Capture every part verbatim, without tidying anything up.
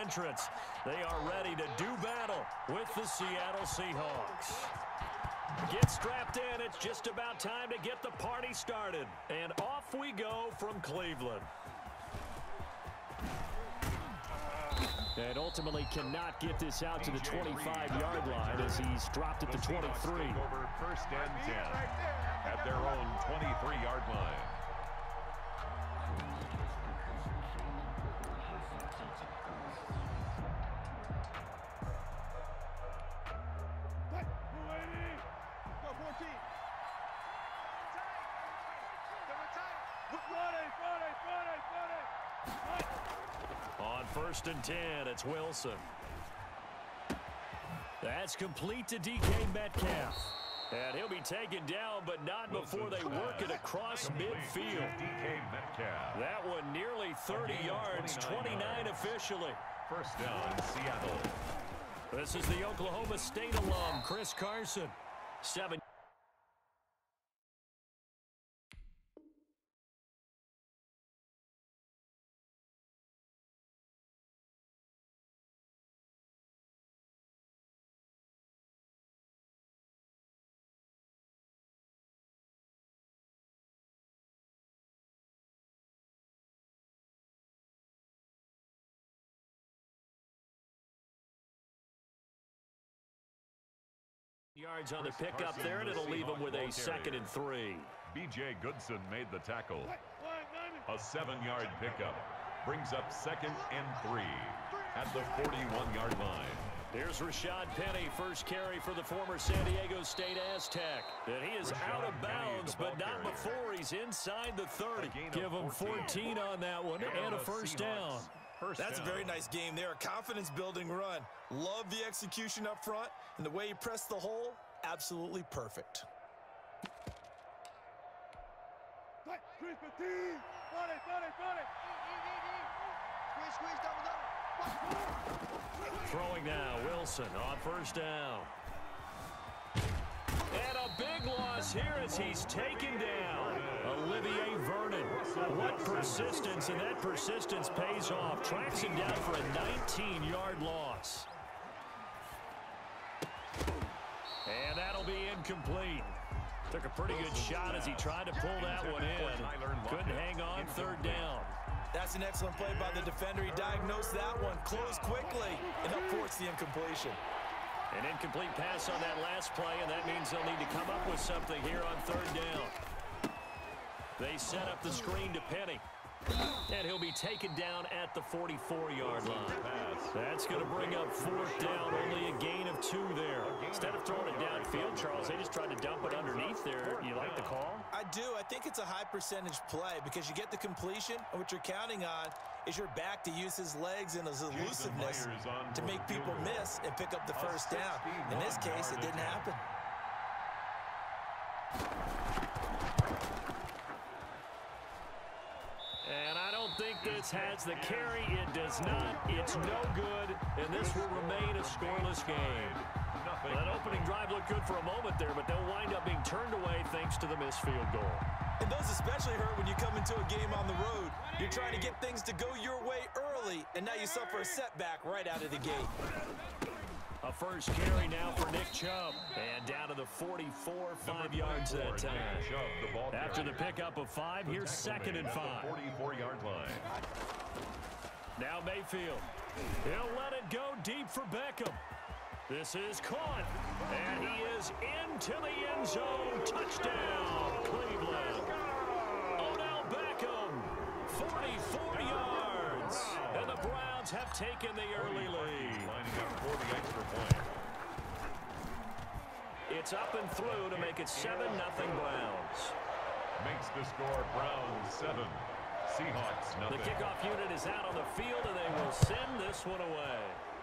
entrance. They are ready to do battle with the Seattle Seahawks. Get strapped in. It's just about time to get the party started. And off we go from Cleveland. And ultimately cannot get this out to the twenty-five yard line as he's dropped at the twenty-three. Over first and ten at their own twenty-three yard line. On first and ten, it's Wilson. That's complete to D K Metcalf. And he'll be taken down, but not before they work it across midfield. D K Metcalf. That one nearly thirty yards, twenty-nine officially. First down, Seattle. This is the Oklahoma State alum, Chris Carson. Seven. Yards on the pickup there, and it'll leave him with a second and three. B J Goodson made the tackle. A seven yard pickup brings up second and three at the forty-one yard line. Here's Rashad Penny, first carry for the former San Diego State Aztec. And he is Rashad out of bounds, Penny, but not carrier. before he's inside the thirty. Give him fourteen on that one and a first down. First That's down. a very nice game there. A confidence-building run. Love the execution up front, and the way he pressed the hole, absolutely perfect. Throwing now, Wilson on first down. And a big loss here as he's taken down. Olivier Vernon. What persistence, and that persistence pays off. Tracks him down for a nineteen yard loss. And that'll be incomplete. Took a pretty good shot as he tried to pull that one in. Couldn't hang on third down. That's an excellent play by the defender. He diagnosed that one, closed quickly, and up force the incompletion. An incomplete pass on that last play, and that means they'll need to come up with something here on third down. They set up the screen to Penny. And he'll be taken down at the forty-four yard line. That's going to bring up fourth down, only a gain of two there. Instead of throwing it downfield, Charles, they just tried to dump it underneath there. You like the call? I do. I think it's a high percentage play because you get the completion, and what you're counting on is your back to use his legs and his elusiveness to make people miss and pick up the first down. In this case, it didn't happen. And I don't think this has the carry. It does not. It's no good, and this will remain a scoreless game. That opening drive looked good for a moment there, but they'll wind up being turned away thanks to the missed field goal. And those especially hurt when you come into a game on the road. You're trying to get things to go your way early, and now you suffer a setback right out of the gate. A first carry now for Nick Chubb. And down to the forty-four, five yards that time. After the pickup of five, here's second and five. forty-four yard line. Now Mayfield. He'll let it go deep for Beckham. This is caught. And he is into the end zone. Touchdown, Cleveland. Odell Beckham, forty-four yards. And the Browns have taken the early lead. Lining up for the extra point. It's up and through to make it seven nothing Browns. Makes the score Browns seven. Seahawks nothing. The kickoff unit is out on the field, and they will send this one away.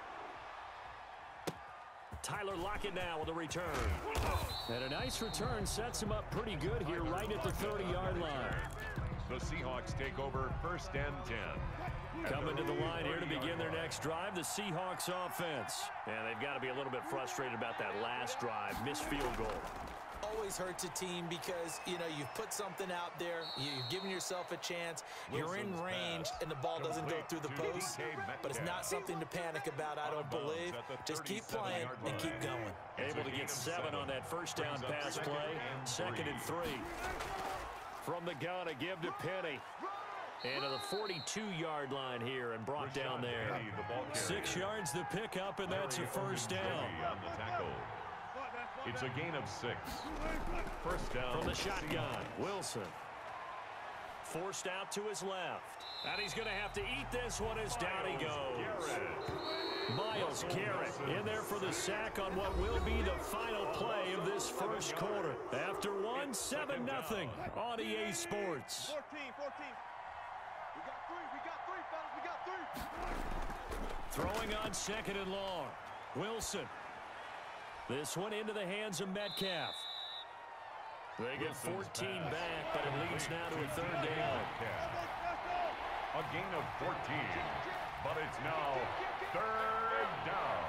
Tyler Lockett now with a return. And a nice return sets him up pretty good here right at the thirty yard line. The Seahawks take over first and ten. Coming to the line here to begin their next drive, the Seahawks offense. And they've got to be a little bit frustrated about that last drive, missed field goal. always hurts a team because, you know, you've put something out there, you've given yourself a chance, you're in range, and the ball doesn't go through the post. But it's not something to panic about, I don't believe. Just keep playing and keep going. Able to get seven on that first down pass play. Second and three. From the gun, a give to Penny. And to the forty-two yard line here and brought down there. Six yards to pick up, and that's a first down. It's a gain of six. First down. From the shotgun, Wilson. Forced out to his left. And he's going to have to eat this one as down he goes. Myles Garrett in there for the sack on what will be the final play of this first quarter. After one, seven nothing on E A Sports. fourteen, fourteen. We got three, we got three, fellas, we got three. Throwing on second and long. Wilson. This one into the hands of Metcalf. They get fourteen back, but it leads now to a third down. A gain of fourteen, but it's now third down.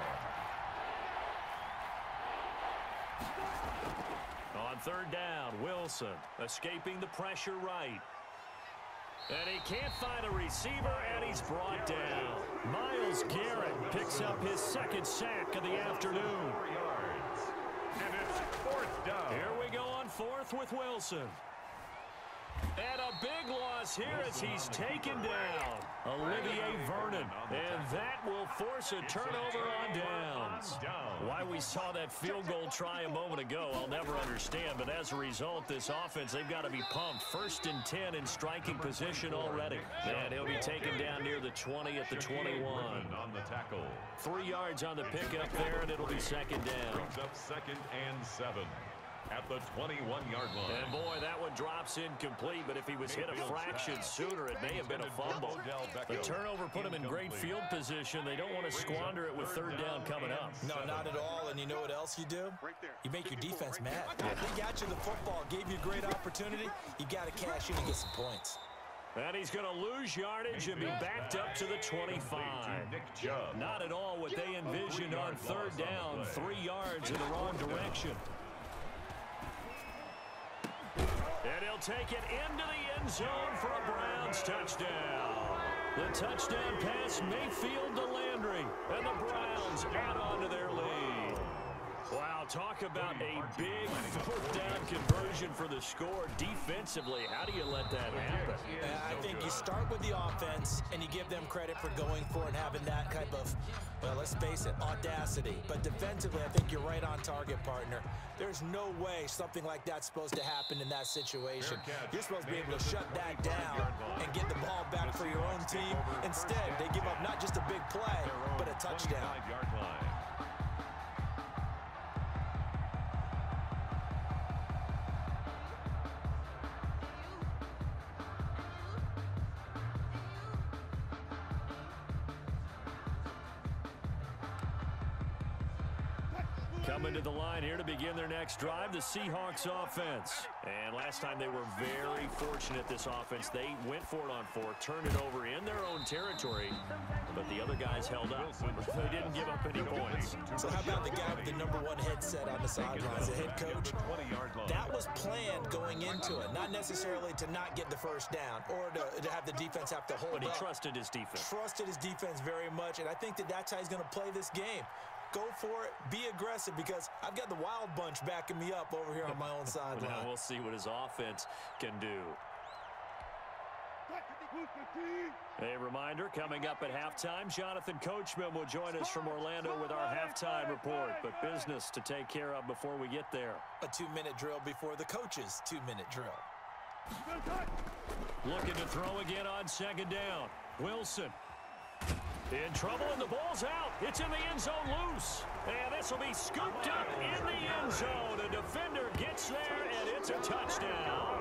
On third down, Wilson escaping the pressure right. And he can't find a receiver, and he's brought down. Myles Garrett picks up his second sack of the afternoon. And it's fourth down. Here we go on fourth with Wilson. And a big loss here as he's taken down. Olivier Vernon. And that will force a turnover on downs. Why we saw that field goal try a moment ago, I'll never understand. But as a result, this offense, they've got to be pumped. First and ten in striking position already. And he'll be taken down near the twenty at the twenty-one. On the tackle. Three yards on the pickup there, and it'll be second down. Brings up second and seven. At the twenty-one yard line. And boy, that one drops incomplete, but if he was hit a fraction sooner, it may have been a fumble. The turnover put him in great field position. They don't want to squander it with third down coming up. No, not at all. And you know what else you do? You make your defense mad. They got you the football, gave you a great opportunity. You got to cash in and get some points. And he's going to lose yardage and be backed up to the twenty-five. Not at all what they envisioned on third down. Three yards in the wrong direction. And he'll take it into the end zone for a Browns touchdown. The touchdown pass, Mayfield to Landry. And the Browns add on to their lead. Wow, talk about a big fourth down conversion for the score. Defensively, how do you let that happen? I think you start with the offense, and you give them credit for going for it and having that type of, well, let's face it, audacity. But defensively, I think you're right on target, partner. There's no way something like that's supposed to happen in that situation. You're supposed to be able to shut that down and get the ball back for your own team. Instead, they give up not just a big play, but a touchdown. Coming to the line here to begin their next drive, the Seahawks offense. And last time they were very fortunate, this offense. They went for it on four, turned it over in their own territory, but the other guys held up. They didn't give up any points. So how about the guy with the number one headset on the sidelines, the head coach? That was planned going into it, not necessarily to not get the first down or to, to have the defense have to hold up. But he trusted his defense. Trusted his defense very much, and I think that that's how he's going to play this game. Go for it, be aggressive, because I've got the wild bunch backing me up over here on my own sideline. Now we'll see what his offense can do. A reminder, coming up at halftime, Jonathan Coachman will join us from Orlando with our halftime report, but business to take care of before we get there. A two-minute drill before the coach's two-minute drill. Looking to throw again on second down. Wilson. In trouble, and the ball's out. It's in the end zone loose. And this will be scooped up in the end zone. A defender gets there, and it's a touchdown.